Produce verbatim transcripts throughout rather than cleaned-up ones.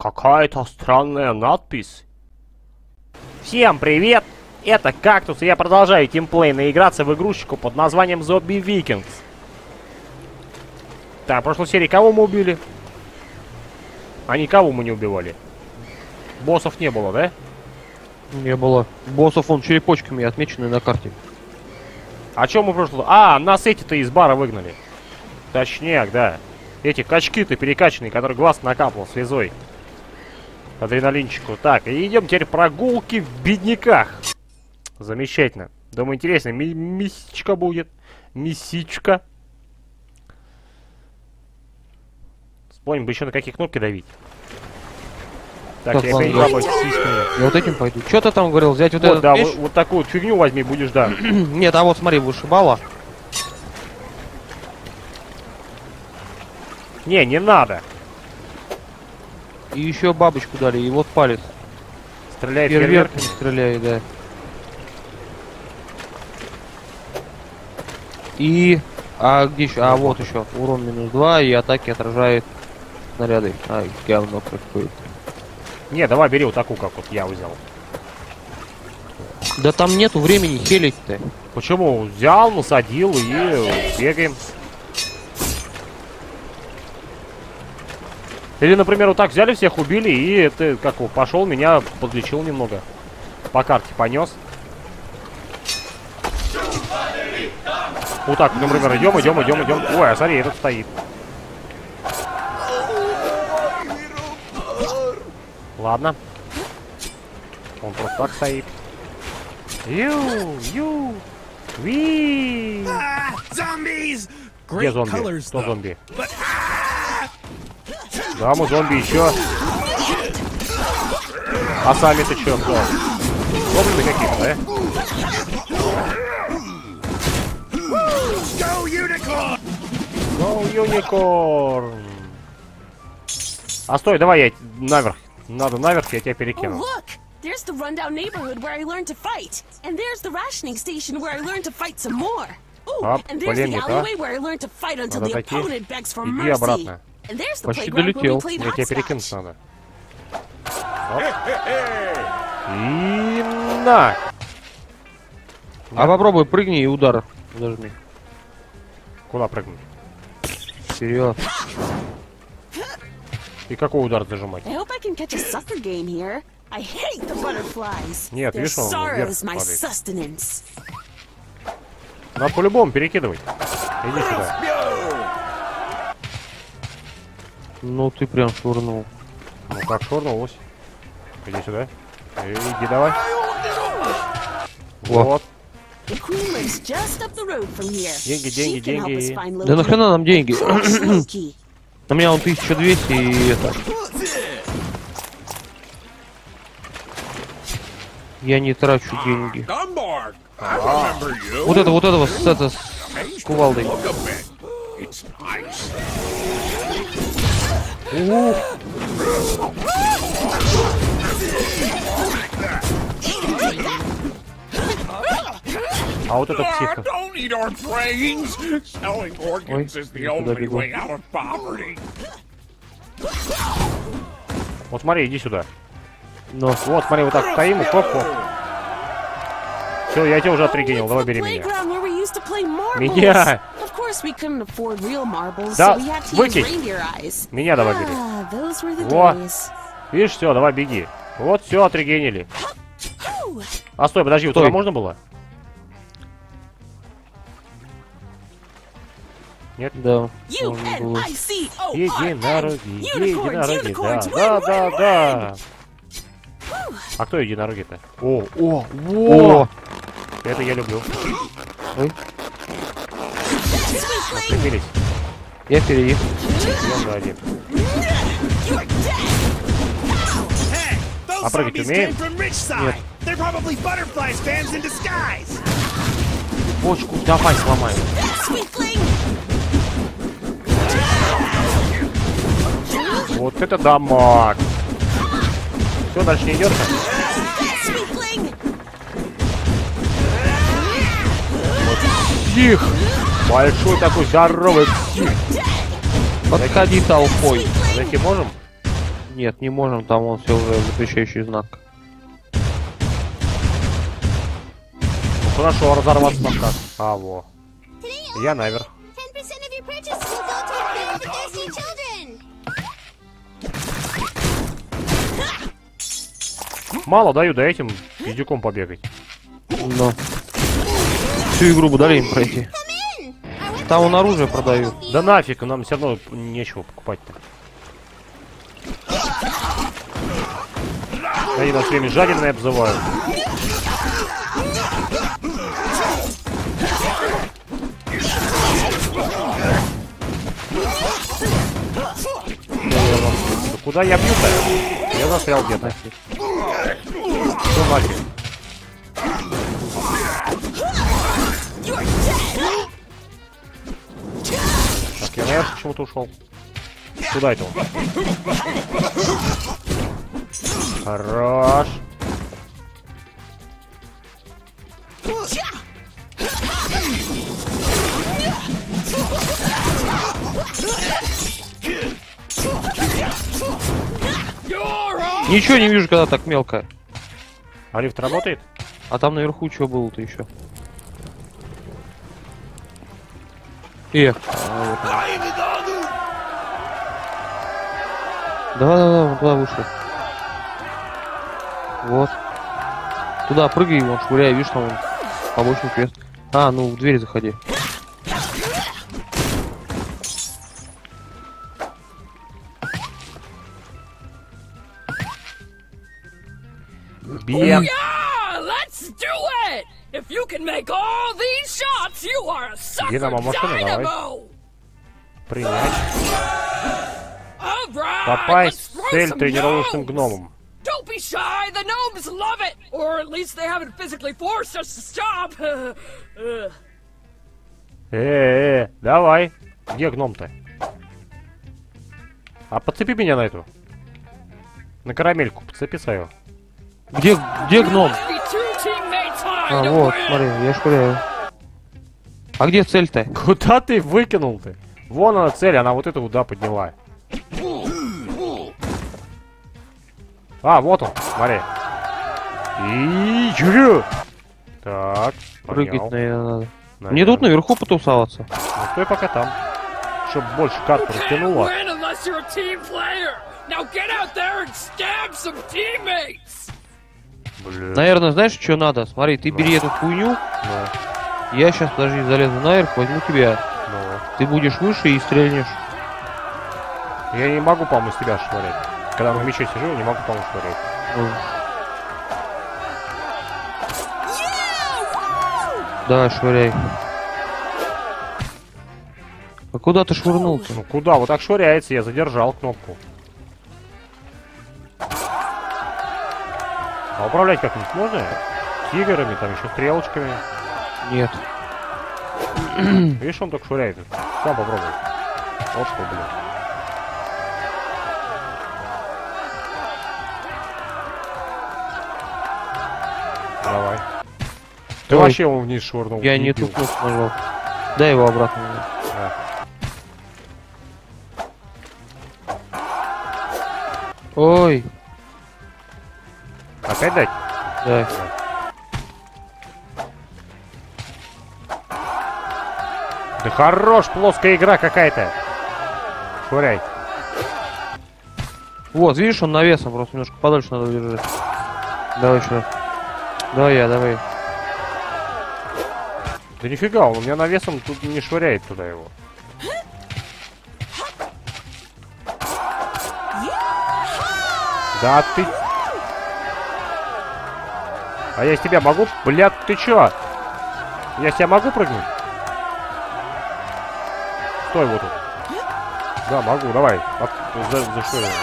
Какая-то странная надпись. Всем привет! Это Кактус, и я продолжаю тимплей наиграться в игрушечку под названием Zombie Vikings. Так, в прошлой серии кого мы убили? А никого мы не убивали. Боссов не было, да? Не было. Боссов он черепочками отмечены на карте. А чё мы в прошлый... А, нас эти-то из бара выгнали. Точняк, да. Эти качки-то перекачанные, которые глаз накапал слезой. Адреналинчику. Так, и идем теперь прогулки в бедняках. Замечательно. Думаю, интересно, ми мисичка будет. Мисичка. Вспомним бы еще на какие кнопки давить. Так, Так, я ладно, опять я- работаю с сиськами. Я вот этим пойду. Что ты там говорил? Взять вот, Вот, этот да, меч? вот, вот такую вот фигню возьми, будешь, да. Нет, а вот смотри, вышибала. Не, не надо. И еще бабочку дали, и вот палец. Стреляй Фейерверк фейерверками. стреляет, да. И... А где еще? А вот еще. Урон минус два, и атаки отражает снаряды. Ай, говно какое-то. Не, давай бери вот такую, как вот я взял. Да там нету времени хелить-то. Почему? Взял, насадил и бегаем. Или, например, вот так взяли, всех убили, и это, как его, пошел, меня подлечил немного. По карте понес. Вот так, например, идем, идем, идем, идем. Ой, а смотри, этот стоит. Ладно. Он просто так стоит. Ю, ю, ви. Где зомби? Кто зомби? Да, мы зомби еще. А сами-то что, кто? Зомби какие-то, да? Go Unicorn! А стой, давай я наверх. Надо наверх, я тебя перекину. There's the rundown neighborhood where I learned to fight. And there's the rationing station where I learned to fight some more. Ooh, Оп, and there's блин, the не alleyway то. where I learned to fight until Надо the дойти. opponent begs for Иди mercy. обратно. And there's the Почти playground where долетел. we played Мне тебя перекинуть hopscotch. надо. И на! А попробуй прыгни и удар зажми. Куда прыгнуть? Вперед. И какой удар зажимать? I hope I can catch a sucker game here. I hate the butterflies. Нет, Their видишь, он sorrow вверх is my падает. sustenance. Надо по-любому перекидывать. Иди сюда. Ну ты прям швырнул. Ну как шорнулось. Иди сюда. Иди давай. Во. Вот. The queen lives just up the road from here. Деньги, She деньги, can help us деньги. find Да Loki. нахрена нам деньги? Crush Loki. У меня он тысяча двести и это. Я не трачу деньги. Вот это, вот этого с, это, с кувалдой. Ух. А вот это психа. Ой, куда бегу? Вот смотри, иди сюда. Но. Вот, смотри, вот так стоим и хоп-хоп. Все, я тебя уже отрегенил, давай бери меня. Playground where we used to play marbles. Меня. Of course, we couldn't afford real marbles, Да, so we had to use выкинь. reindeer eyes. Меня давай бери. Ah, those were the Вот. days. Видишь, все, давай беги. Вот, все, отрегенили. Whew. А стой, подожди, вот Стой. туда можно было? Нет? Да. U можно N было. I C O R N. Единороги, Unicorns, единороги, unicorns, да, win, да, да, win, да. win. А кто единороги-то? О, о, во! О! Это я люблю. Ой, Sweetling, Припились. я впереди. Идем за один. you're dead. А прыгать умеет? Нет. They're probably butterflies fans in disguise. Бочку давай сломаем. Sweetling, Вот это дамаг. Все, дальше не идет. Sweetling. Псих! Большой такой здоровый псих. Подходи толпой. Зайти можем? Нет, не можем, там он все уже запрещающий знак. Ну, хорошо, разорваться подкаст. А, во. Я наверх. Мало даю, да этим пиздюком побегать. Но. Всю игру бы дали им пройти. Там он оружие продают. Да нафиг, нам все равно нечего покупать-то. Они нас время жадиной обзывают. Да куда я бью-то? Я застрял где-то. Что нафиг? Так, я наверх почему-то ушел. Куда это он? Хорош. Ничего не вижу, когда так мелко. А лифт работает? А там наверху что было-то еще? Эх. А, вот да-да-да, он туда вышел. Вот. Туда прыгай, вон швыряй, видишь, там он побочный квест. А, ну в дверь заходи. Бьем. Динамо машина, давай. Принять. Попасть в цель тренировочным гномом. Don't be shy, the gnomes love it! Or at least they haven't physically forced us to stop. Э-э-э, давай. Где гном-то? А подцепи меня на эту. На карамельку, подцепи свою. Где, где гном? А, вот, смотри, я швыряю. А где цель-то? Куда ты выкинул-то? Вон она цель, она вот эту туда подняла. А, вот он, смотри. И чую. Так, прыгать, поднял. наверное, надо. Наверное. Мне тут наверху потусоваться. Ну, стой пока там. Чтоб больше карту растянуло. Блин. Наверное, знаешь, что надо? Смотри, ты бери эту хуйню. Ну, Я сейчас, подожди, залезу наверх, возьму тебя. ну. Ты будешь выше и стрельнешь. Я не могу, по-моему, с тебя швырять. Когда на мече сижу, я не могу, по-моему, швырять. Ну. Да, швыряй. А куда ты швырнул-то? Ну куда? Вот так швыряется, я задержал кнопку. А управлять как-нибудь можно? Тиграми, там еще стрелочками. Нет. Видишь, он так швыряет. Сам попробуй. Вот что, блин. Давай. Ты Ой. вообще его вниз швырнул. Я не дебил. ту кнопку нажал. Дай его обратно. А. Ой. Опять дать? Да. Да хорош, плоская игра какая-то. Швыряй. Вот, видишь, он навесом, просто немножко подальше надо держать. Давай еще раз. Давай я, давай. Да нифига, он у меня навесом тут не швыряет туда его. Да ты... А я с тебя могу? Блядь, ты чё? Я с тебя могу прыгнуть? Стой вот тут. Да, могу, давай. От... За, за что я?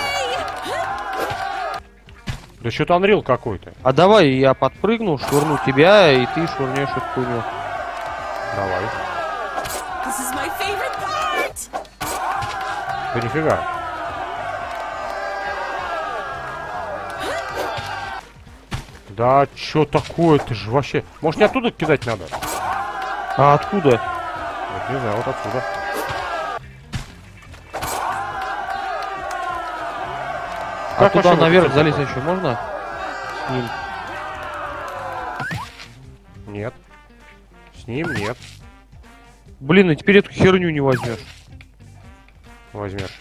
Да что-то Unreal какой-то. А давай я подпрыгну, швырну тебя, и ты швырнешь эту хуйню. Давай. This is my favorite part. Да нифига. Да чё такое? Ты же вообще... Может, не оттуда кидать надо? А откуда? Вот, не знаю, вот отсюда. А туда вообще наверх мотоцикл? залезть еще можно? С ним. Нет. С ним нет. Блин, и теперь эту херню не возьмешь. Возьмешь.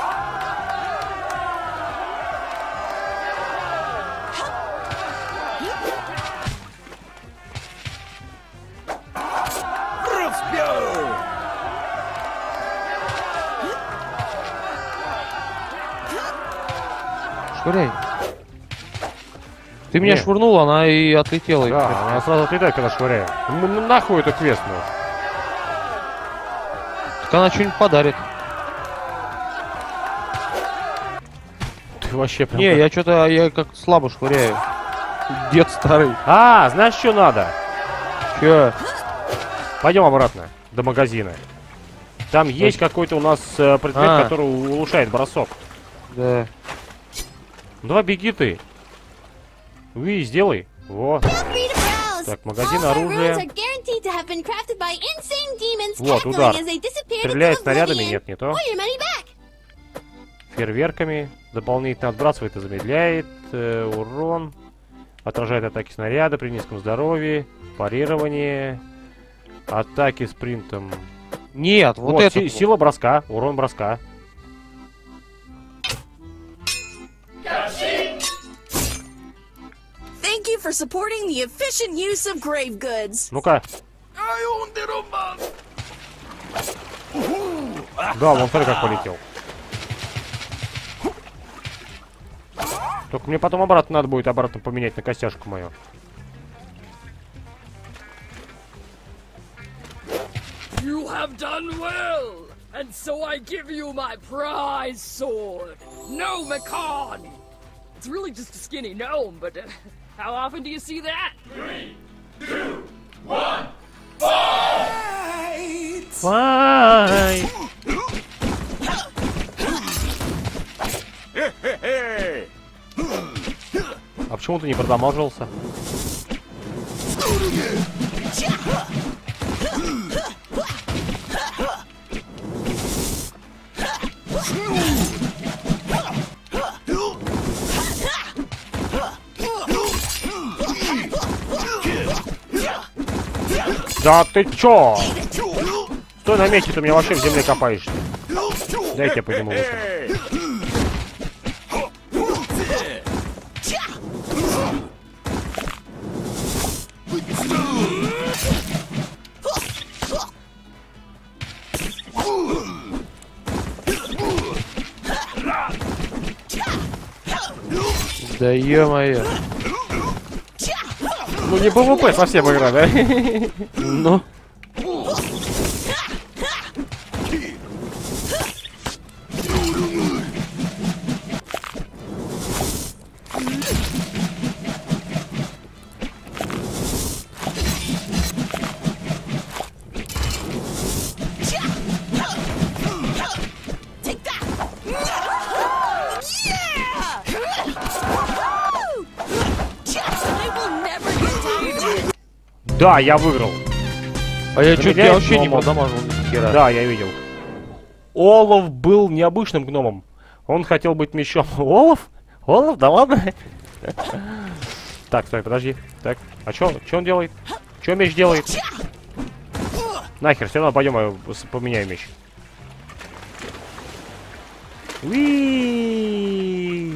Швыряй. Ты меня Нет. швырнул, она и отлетела. Да, она сразу отлетает, когда швыряет. Ну, ну, нахуй это квест, ну. Так она что-нибудь подарит. Ты вообще прям... Не, как- я что-то, я как слабо швыряю. Дед старый. А, знаешь, что надо? Че? Пойдем обратно, до магазина. Там есть какой-то у нас э, предмет, А. который улучшает бросок. Да. Ну, давай беги ты. Уи, сделай. Во. Так, магазин оружия. Вот, удар. Стреляет снарядами? Нет, не то. Фейерверками. Дополнительно отбрасывает и замедляет. Э, урон. Отражает атаки снаряда при низком здоровье. Парирование. Атаки спринтом. Нет, вот, Вот, это. си- сила броска. Урон броска. Thank you for supporting the efficient use of grave goods. Ну-ка. Да, вон смотри, как полетел. Только мне потом обратно надо будет обратно поменять на костяшку мою. You have done well, and so I give you my prize sword, Gnomicon. It's really just a skinny gnome, but uh, how often do you see that? Фай! А почему ты не продамажился? Да ты чё? Стой на месте, ты меня вообще в земле копаешься. Дай я тебя подниму лучше. Да ё-моё. Ну не ПВП совсем игра, да? Ну. Take that. I will never get tired of it. Да, я выиграл. А я что-то Замедляет я вообще не гномов. продамажил ни хера. Да, я видел. Олаф был необычным гномом. Он хотел быть мечом. Олаф? Олаф? Да ладно? Так, стой, подожди. Так, а чё, чё он делает? Чё меч делает? Нахер, все равно пойдем, я с- поменяю меч. Уи!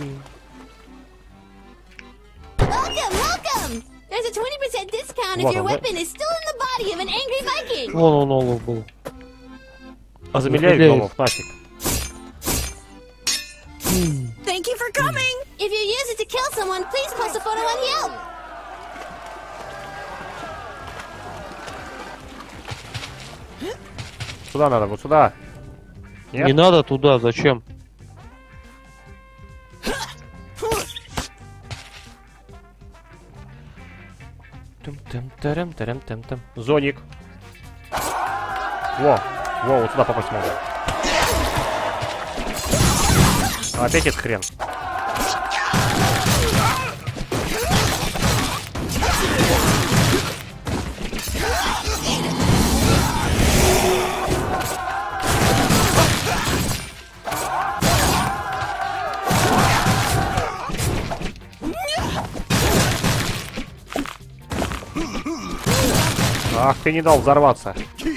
Welcome, welcome! There's a twenty percent discount if Вот your он, да? weapon is still in the body of an angry Viking. Вон он Олаф был. А замедляет Замедляет. гномов, нафиг. Thank you for coming. If you use it to kill someone, please post a photo on Yelp. Сюда надо, вот сюда. Нет? Не надо туда, зачем? Тым-тым-тарам-тарам-там-там. Зоник. Во, во, вот сюда попасть можно. Опять этот хрен. Ах, ты не дал взорваться.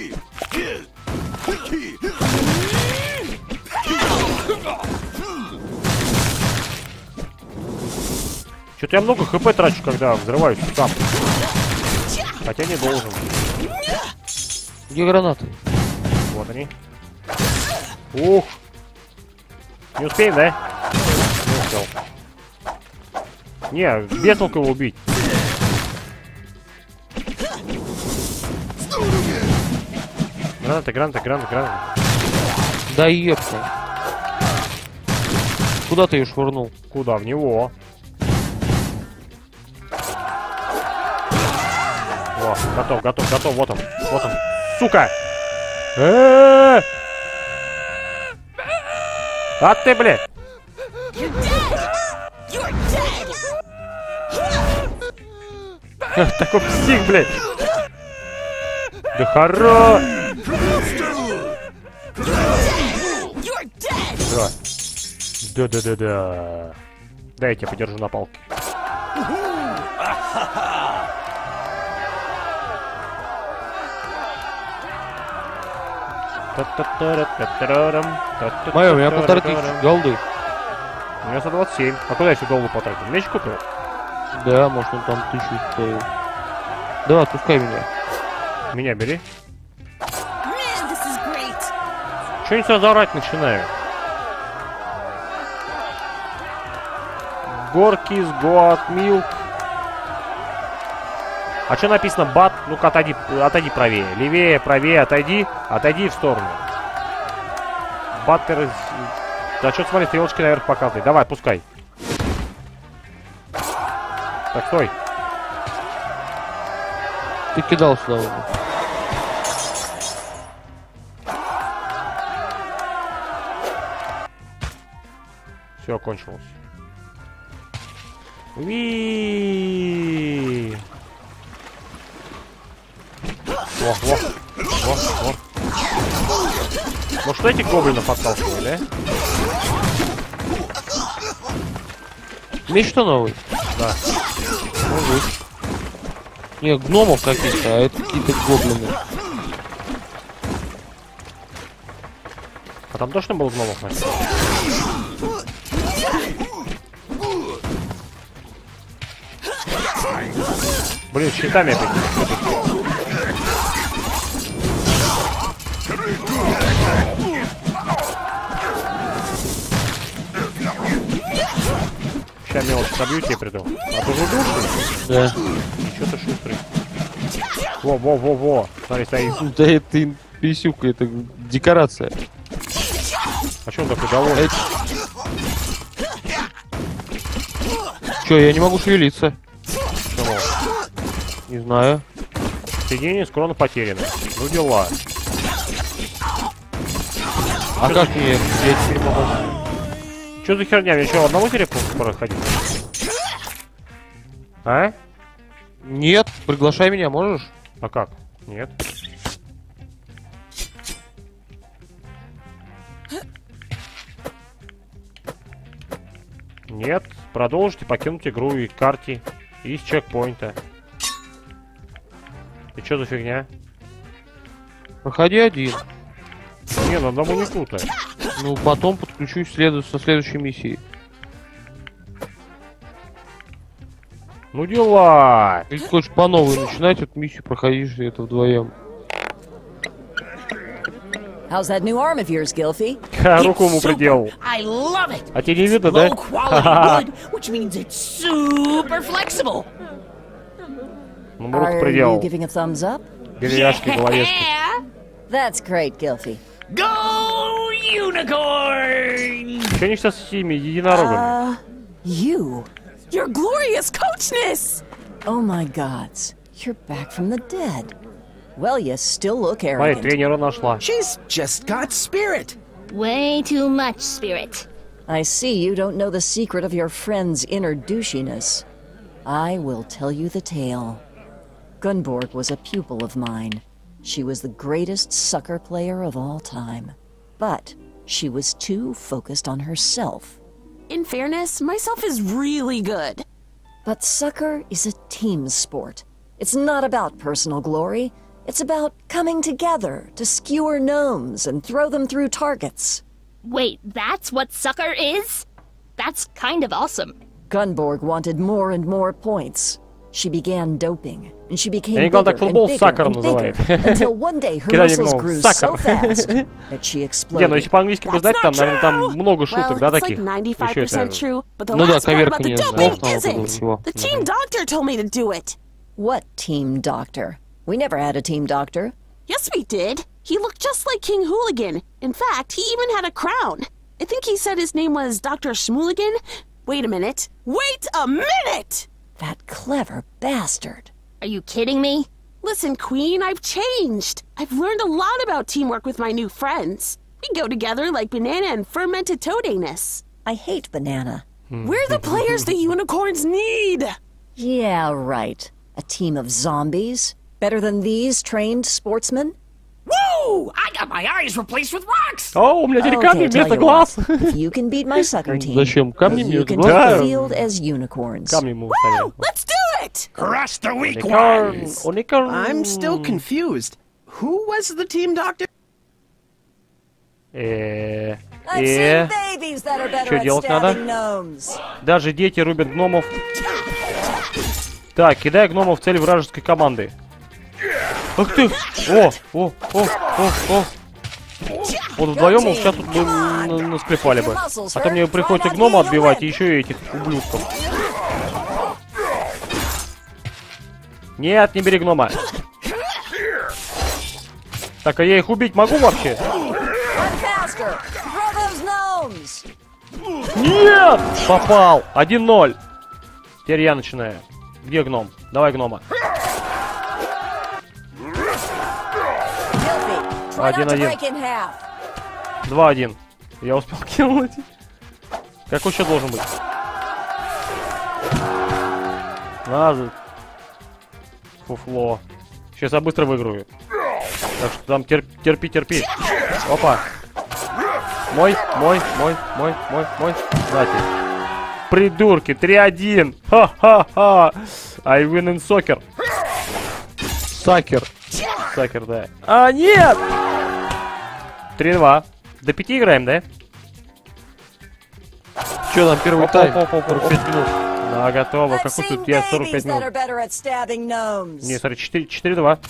Что-то я много хп трачу, когда взрываюсь сам. Хотя не должен. Где гранаты? Вот они. Ух. Не успеем, да? Не успел. Не, без толку его убить. Гранаты, гранаты, гранаты, гранаты. Да епта. Куда ты ее швырнул? Куда? В него. О, готов, готов, готов. Вот он. Вот он. Сука! Э-э-э! А ты, блядь! Такой псих, блядь! Да хоро! Да. Да-да-да-да. Дай я тебя подержу на палке. Майор, у меня полторы тысячи голды. У меня сто двадцать семь. А куда я еще голду потратил? Меч купил? Да, может он там тысячу стоил. Да, отпускай меня. Меня бери. Man, this is great. Чё я сразу орать начинаю? Горки с Goat Milk. А что написано бат? Ну-ка, отойди, отойди правее. Левее, правее, отойди. Отойди в сторону. Баттер... Да что, смотри, стрелочки наверх показывай. Давай, пускай. Так, стой. Ты кидал сюда уже. Все, кончилось. Уи. Во, во, во, во. Может, этих гоблинов отталкивали, да? Меч-то новый? Да. Может. Не, гномов каких-то, а это какие-то гоблины. А там точно был гномов, значит? Блин, щитами опять. Сейчас мелочь собью, тебе приду. А ты уже душный? Да. Ничего ты шустрый. Во, во, во, во. Смотри, стоит. Да это писюка, это декорация. А что он такой довольный? Че, я не могу шевелиться? Почему? Не знаю. Соединение с кроной потеряно. Ну дела. А как мне? Я теперь могу. Что за херня? Мне что, одного терепа проходить? А? Нет, приглашай меня, можешь? А как? Нет. Нет. Продолжите покинуть игру и карте из чекпоинта. И что за фигня? Проходи один. Не, ну одному не круто. Ну, потом подключусь следу со следующей миссией. Ну дела! Или хочешь по новой начинать эту миссию, проходишь это вдвоем. How's that new arm of yours, Gilfy? Ха, руку ему приделал. I love it. А тебе не видно, да? Low quality wood, which means it's super flexible. Ну, руку Are you приделал. giving a thumbs up? Деревяшки, головешки. Yeah. That's great, Gilfy. Go unicorn! Что они сейчас с этими единорогами? Uh, you? Your glorious coachness! Oh my gods. You're back from the dead. Well, you still look Смотри, arrogant. тренера нашла. She's just got spirit. Way too much spirit. I see you don't know the secret of your friend's inner douchiness. I will tell you the tale. Gunborg was a pupil of mine. She was the greatest sucker player of all time. But she was too focused on herself. In fairness, myself is really good. But soccer is a team sport. It's not about personal glory. It's about coming together to skewer gnomes and throw them through targets. Wait, that's what sucker is? That's kind of awesome. Gunborg wanted more and more points. She began doping, and she became Я не bigger так and футбол bigger сакером and bigger, называют. until one day her Кидание muscles гномов. grew Сакер. so fast that she Не, ну exploded. если по-английски бы знать, там, наверное, там много шуток, Well, да, it's like таких? ninety-five Еще percent это... true, but the Ну да, last part about the коверканье doping слов там было isn't. его. The team doctor told me to do it. What team doctor? We never had a team doctor. Yes, we did. He looked just like King Hooligan. In fact, he even had a crown. I think he said his name was Doctor Schmooligan. Wait a minute. Wait a minute! That clever bastard. Are you kidding me? Listen, Queen, I've changed. I've learned a lot about teamwork with my new friends. We go together like banana and fermented toad anus. I hate banana. We're the players the unicorns need. Yeah, right. A team of zombies? Better than these trained sportsmen? Woo! I got my eyes replaced with rocks! О, у меня теперь камни Okay, tell вместо you глаз. what. If you can beat my sucker team, Зачем? Камни you мне can глаз? take Да. the field as unicorns. Камни ему установил. Let's do it! Crush the weak Уникорн, ones! уникорн. I'm still confused. Who was the team doctor? Э, I've э, seen babies that are better Что at делать надо? stabbing gnomes. Даже дети рубят гномов. Так, кидай гномов в цель вражеской команды. Ах ты! О, о, о, о, о. Вот вдвоем мы сейчас тут бы н- насклепали бы. А то мне приходится гнома отбивать и еще и этих ублюдков. Нет, не бери гнома. Так, а я их убить могу вообще? Run faster! Throw those gnomes! Нет! Попал! один ноль. Теперь я начинаю. Где гном? Давай гнома. Filthy. Try not to Один-один. break in half. два один. Я успел кинуть. Какой счет должен быть? Надо. Фуфло. Сейчас я быстро выиграю. Так что там терп- терпи, терпи. Опа. Мой, мой, мой, мой, мой, мой. Знаете. Придурки, три один. Ха-ха-ха. I win in soccer. Сакер. Сакер, да. А, нет! три два. До пяти играем, да? Че там первый Оп, тайм? оп, оп, оп, сорок оп. пять минут. Да, готово. I've Какой seen тут я сорок пять babies that are минут. better at stabbing gnomes. Не, смотри, четыре два.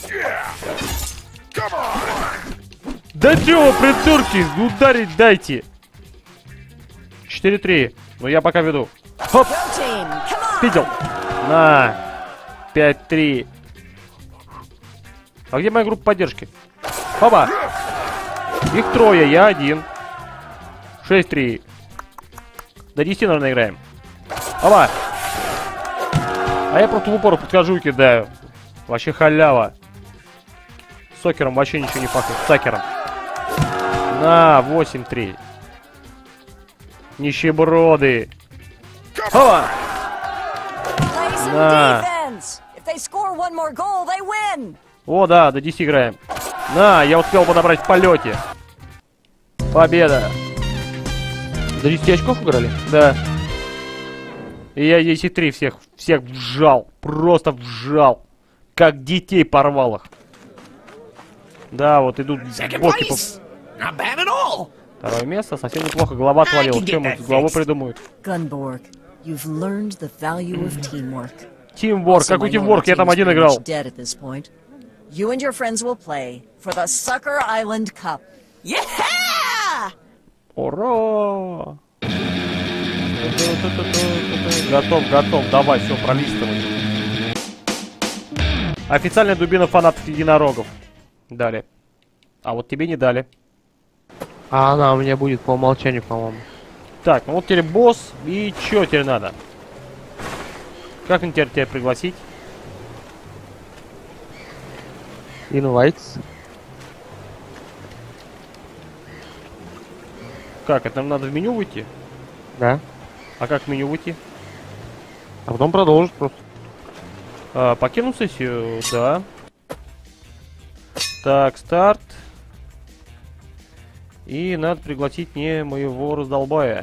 Да чё вы, придурки, ударить дайте. четыре три. Ну я пока веду. Хоп, Go team, come on! видел. На. пять три. А где моя группа поддержки? Опа. Их трое, я один. шесть три. До десяти, наверное, играем. Опа. А я просто в упор подхожу и кидаю. Вообще халява. С сокером вообще ничего не пахнет. С сакером. На, восемь три. Нищеброды. Опа. Play some Nah. defense. If they score one more goal, they win. О, да, до десяти играем. На, я успел подобрать в полете. Победа. До десяти очков играли? Да. И я десять три всех, всех вжал. Просто вжал. Как детей порвал их. Да, вот идут Second боки по... place! Not bad at all! Второе место, совсем неплохо. Голова отвалилась. Чем мы голову придумают? Gunborg, you've learned the value of teamwork. Тимворк. Also, Какой my тимворк? Я normal там team's один pretty играл. much dead at this point. You and your friends will play for the Sucker Island Cup. Yeah! Ура! Готов, готов. Давай, все, пролистывай. Официальная дубина фанатов единорогов. Дали. А вот тебе не дали. А она у меня будет по умолчанию, по-моему. Так, ну вот теперь босс. И чё теперь надо? Как мне теперь тебя пригласить? Invites. Как? Это нам надо в меню выйти? Да. А как в меню выйти? А потом продолжить просто. А, покинуть сессию, да. Так, старт. И надо пригласить не моего раздолбая.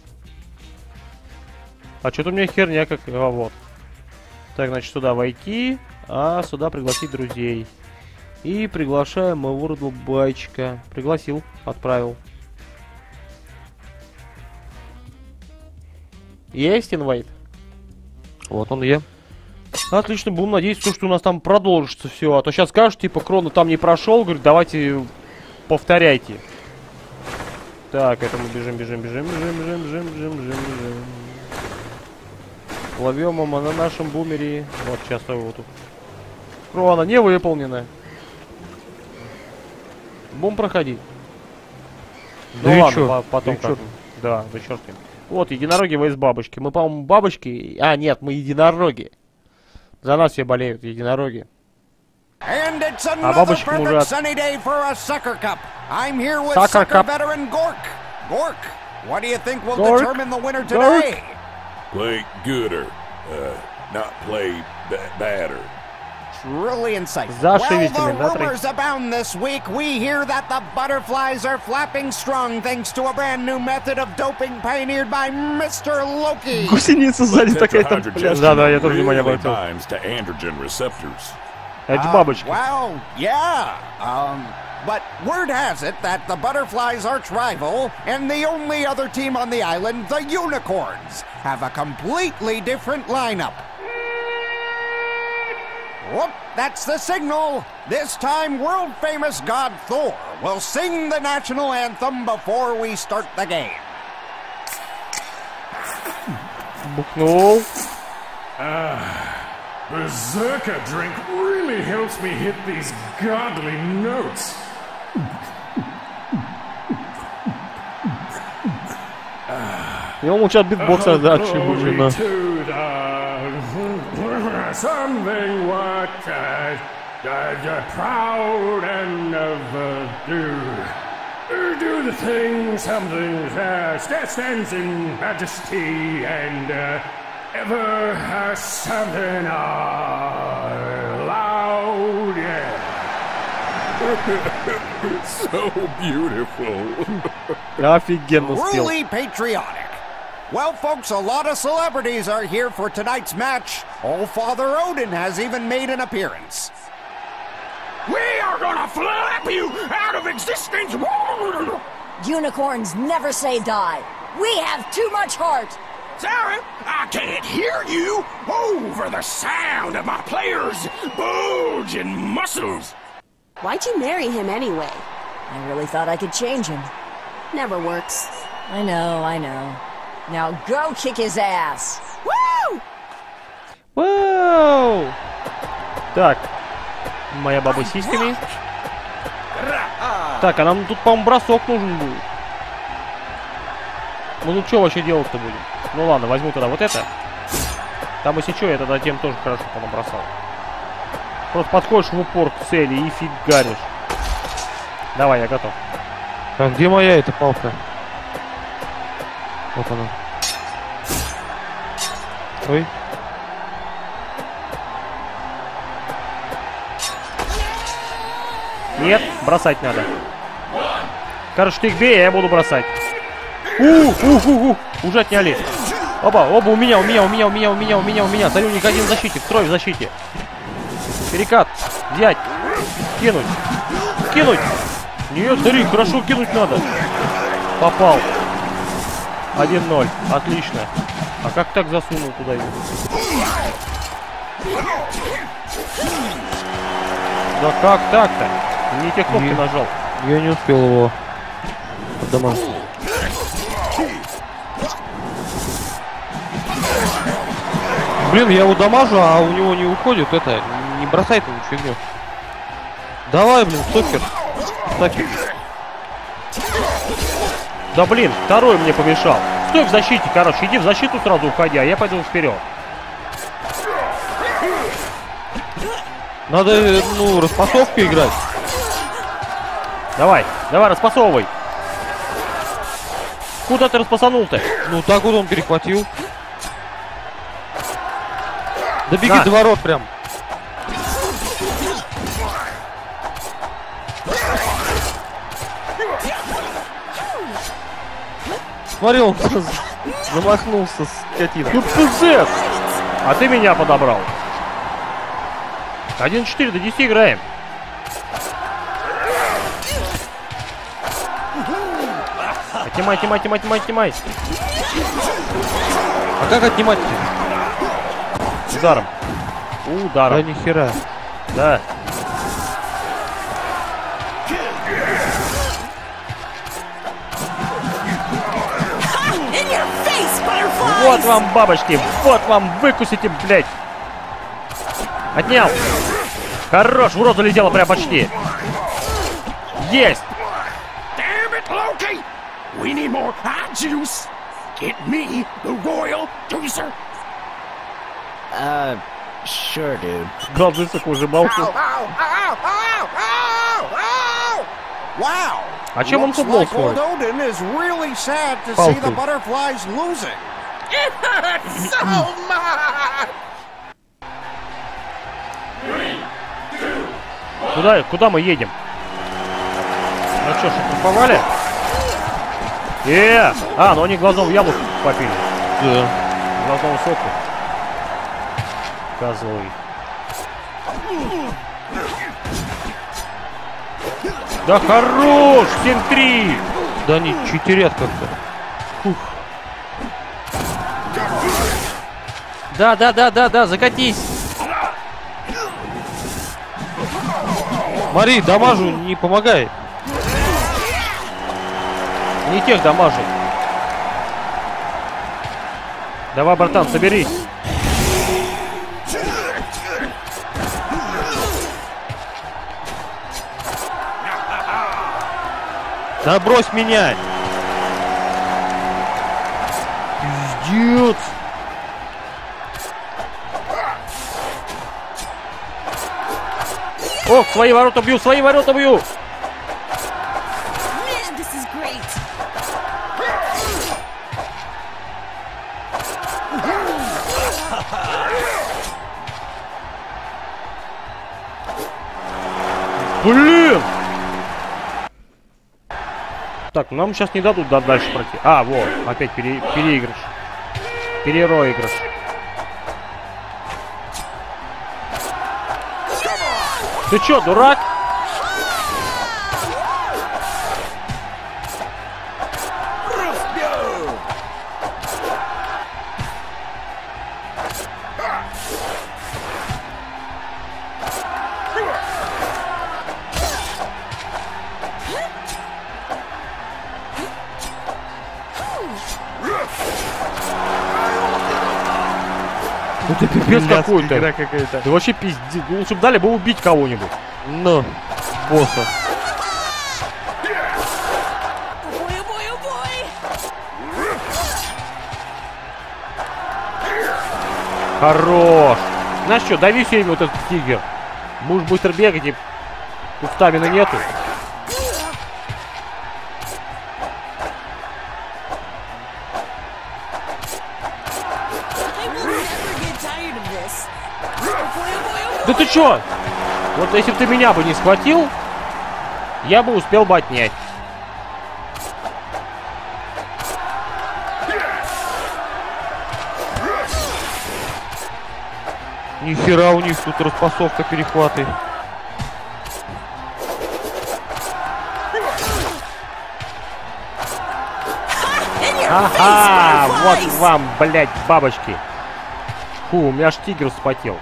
А что-то у меня херня как... А, вот. Так, значит, сюда войти, а сюда пригласить друзей. И приглашаем моего раздолбайчика. Пригласил, отправил. Есть инвайт? Вот он я. Отлично, будем надеяться, что у нас там продолжится все. А то сейчас скажут, типа, Крона там не прошел. Говорит, давайте повторяйте. Так, это мы бежим, бежим, бежим, бежим, бежим, бежим, бежим, бежим, бежим. Ловем его на нашем бумере. Вот, сейчас его тут. Крона не выполнена. Будем проходить. Да Ну и ладно, чё? по- потом Да и как. чё? Да, да черт им. Вот, единороги из бабочки. Мы, по-моему, бабочки. А, нет, мы единороги. За нас все болеют, единороги. And it's А another бабочек мы уже perfect от... sunny day for a sucker cup. I'm here with Sucker sucker cup. veteran Gork. Gork, what do you think will Gork? determine the winner Gork? today? Play gooder, uh, not play ba- badder. Truly insightful. За Well, шевителями, the да, Трей? rumors abound this week. We hear that the butterflies are flapping strong thanks to a brand new method of doping pioneered by Mister Loki. Гусеница сзади такая там. Tetrahydrogestin Да, да, я тоже внимание really обратил. binds to androgen receptors. Это же Uh, бабочки. well, yeah. Um, but word has it that the butterflies' arch rival and the only other team on the island, the Unicorns, have a completely different lineup. Whoop, that's the signal. This time, world-famous god Thor will sing the national anthem before we start the game. Бухнул. Berserker drink really helps me hit these godly notes. И он лучше от битбокса дальше будет. Glory to the something what uh, uh, proud and never do. Do the thing, something uh, that stands in majesty and uh, ever has something uh, loud, yeah. So beautiful. Офигенно спел. Truly patriotic. Well, folks, a lot of celebrities are here for tonight's match. Old Father Odin has even made an appearance. We are gonna flap you out of existence! Unicorns never say die. We have too much heart. Sorry, I can't hear you over the sound of my players' bulging muscles. Why'd you marry him anyway? I really thought I could change him. Never works. I know, I know. Now go kick his ass. Woo! Вау! Так. Моя баба с сиськами. Так, а нам тут, по-моему, бросок нужен будет. Ну тут что вообще делать-то будем? Ну ладно, возьму тогда вот это. Там если что, я тогда тем тоже хорошо понабросал. Просто подходишь в упор к цели и фигаришь. Давай, я готов. А где моя эта палка? Вот она. Ой. Нет, бросать надо. Короче, ты их бей, а я буду бросать. Ух, ух, ух, ух. Уже отняли. Оба, оба, у меня, у меня, у меня, у меня, у меня, у меня, у меня. Царюник один в защите, второй в защите. Перекат. Взять. Кинуть. Кинуть. Нет, смотри, хорошо кинуть надо. Попал. один ноль. Отлично. А как так засунул туда его? Да как так-то? Не те кнопки Не. нажал. Я не успел его отдамажить. Блин, я его дамажу, а у него не уходит это. Не бросай эту фигню. Давай, блин, стокер. Стокер. Да блин, второй мне помешал. Стой в защите, короче, иди в защиту сразу уходи, а я пойду вперед. Надо, ну, распасовку играть. Давай, давай, распасовывай. Куда ты распасанул-то? Ну, так вот он перехватил. Да беги На. до ворот прям. Смотри, он замахнулся, скотина. Ну пиздец! А ты меня подобрал. один четыре до десяти играем. Отнимай, отнимай, отнимай, отнимай, отнимай. А как отнимать-то? Ударом. Ударом. Да нихера. Да. In your face, butterflies! Вот вам бабочки, вот вам выкусите, блядь. Отнял. Хорош, в рот улетело прям почти. Есть. Damn it, Loki! We need more hot juice. Get me the royal juicer. Uh, sure, dude. Главный сок уже болту. Ow, ow, ow, ow, ow, ow! Wow! А чем он Looks футбол like old смотрит? Odin is really sad to see Палкой. the butterflies losing. It hurts so much. Куда, куда мы едем? Ну что, штрафовали? Э, а, ну они глазом яблоко попили. Да. Глазного соку. Козлы. Да хорош! семь три! Да они читерят как-то. Фух. Да, да, да, да, да, закатись! Смотри, дамажу не помогай. Не тех дамажу. Давай, братан, соберись. Да брось меня. Пиздец. О, свои ворота бью, свои ворота бью. Man, this is great. Блин! Так, нам сейчас не дадут да, дальше пройти. А, вот, опять пере, переигрыш. Перероигрыш. Ты чё, дурак? Ну ты пипец какой-то. Игра какая-то. Ты вообще пиздец. Лучше бы дали бы убить кого-нибудь. Ну, босса. Oh boy, oh boy, oh boy. Хорош. Знаешь что, дави все время вот этот тигр. Будешь быстро бегать и тут стамина нету. I will never get tired of this. Oh boy, oh boy, oh boy. Да ты чё? Вот если бы ты меня бы не схватил, я бы успел бы отнять. Нихера у них тут распасовка, перехваты. In your Ага, face, вот butterflies. вам, блядь, бабочки. Фу, у меня аж тигр вспотел.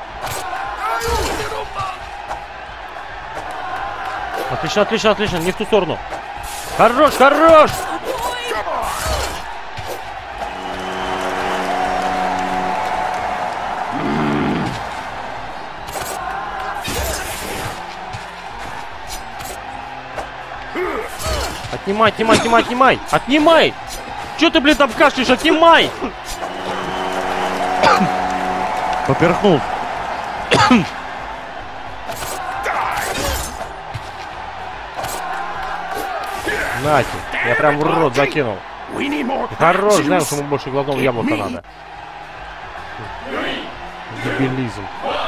Отлично, отлично, отлично, не в ту сторону. Хорош, хорош! Отнимай, отнимай, отнимай, отнимай! Отнимай! Чё ты, блин, там кашляешь? Отнимай! Поперхнул. Нате, я прям в рот закинул. We need more Хорош, hot знаем, juice. что ему больше глазного яблока надо. Дебилизм.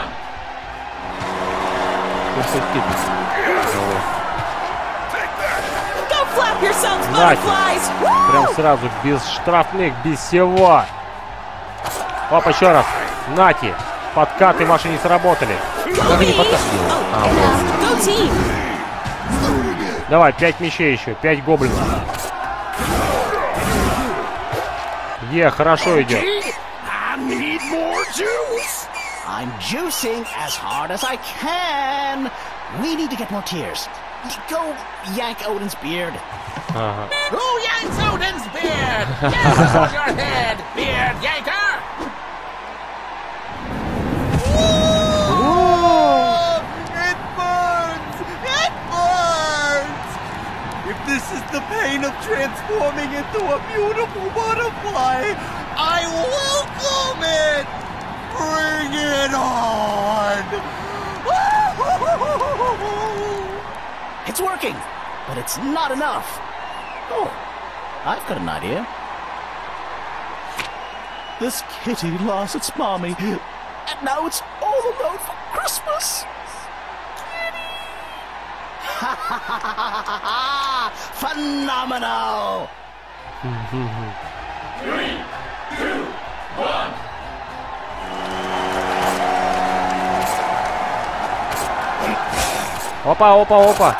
Go flap yourselves, Нате. butterflies. Woo! Прям сразу, без штрафных, без всего. Оп, еще раз. Нате. Подкаты ваши не сработали. Как они подтаскивают? А, вот. Go team! Давай, пять мечей еще, пять гоблинов. Е, хорошо идет. I need more juice. I'm juicing as hard as I can. We need to get more tears. Go yank Odin's beard. Ага. Who yanks Odin's beard? Yes, on your head, beard yanker. It burns! It burns! If this is the pain of transforming into a beautiful butterfly, I welcome it! Bring it on! It's working, but it's not enough. Oh, I've got an idea. This kitty lost its mommy, and now it's all alone for Christmas. Ha ha ha ha ha ha! Phenomenal! Three, two, one. Опа, опа, опа.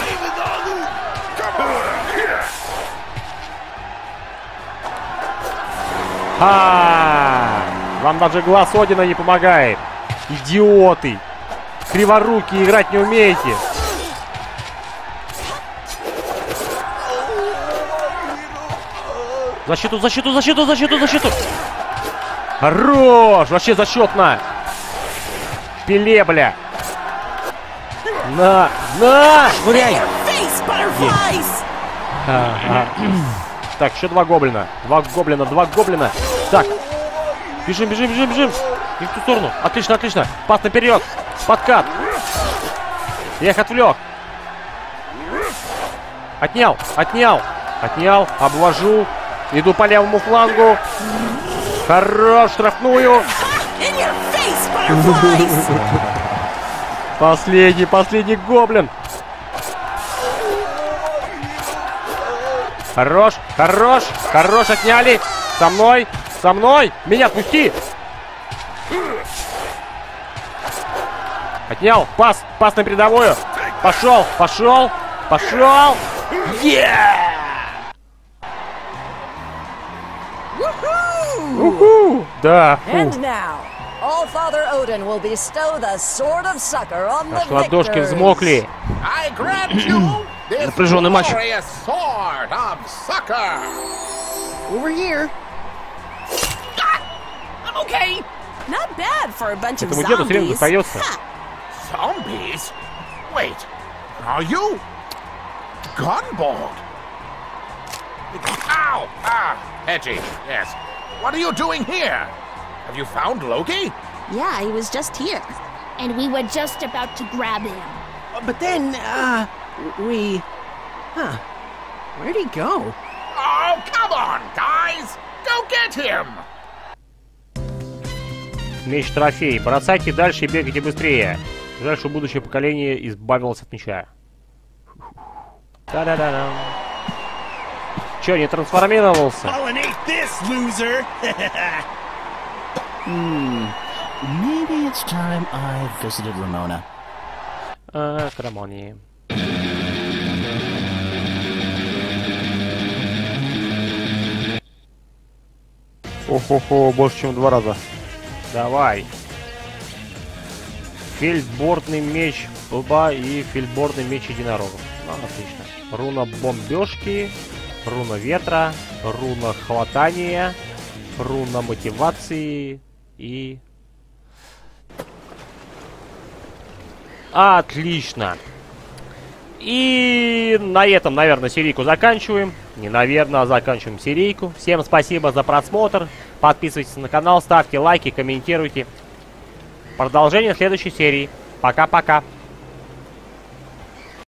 Ха! Вам даже глаз Одина не помогает. Идиоты. Криворуки, играть не умеете. Защиту, защиту, защиту, защиту, защиту. Хорош! Вообще зачетно. Пиле, бля. На, на! Швыряй! Face, butterflies! Ага. Так, еще два гоблина. Два гоблина, два гоблина. Так. Бежим, бежим, бежим, бежим. Не в ту сторону. Отлично, отлично. Пас наперед. Подкат. Я их отвлек. Отнял, отнял. Отнял, обвожу. Иду по левому флангу. Хорош, штрафную. In your face, butterflies! Последний, последний гоблин. Хорош, хорош, хорош, отняли. Со мной, со мной. Меня отпусти. Отнял, пас, пас на передовую. Пошел, пошел, пошел. Yeah! Уху! Да, фу. And now, All-Father Odin will bestow the Sword of Succor on the Аж ладошки victors. взмокли. I grant you this Напряженный матч. glorious sword of succor. Over here. I'm okay. Not bad for a bunch of Этому деду все время zombies. достается. Ha! Zombies? Wait, are you Gunborg? Ow! Ah, Edgy, yes. What are you doing here? Have you found Loki? Yeah, he was just here. And we were just about to grab him. But then, uh, we... Huh. Where'd he go? Oh, come on, guys! Go get him! Меч трофей. Бросайте дальше и бегайте быстрее. Жаль, что будущее поколение избавилось от меча. Та-да-да-дам. Че, не трансформировался? Hmm. Maybe it's time I visited Ramona. А, Крамони. Хо-хо-хо, больше, чем в два раза. Давай. Фельдбордный меч лба и фельдбордный меч единорогов. Ну, отлично. Руна бомбежки, руна ветра, руна хватания, руна мотивации и... Отлично. И на этом, наверное, серийку заканчиваем. Не наверное, а заканчиваем серийку. Всем спасибо за просмотр. Подписывайтесь на канал, ставьте лайки, комментируйте. Продолжение следующей серии. Пока-пока.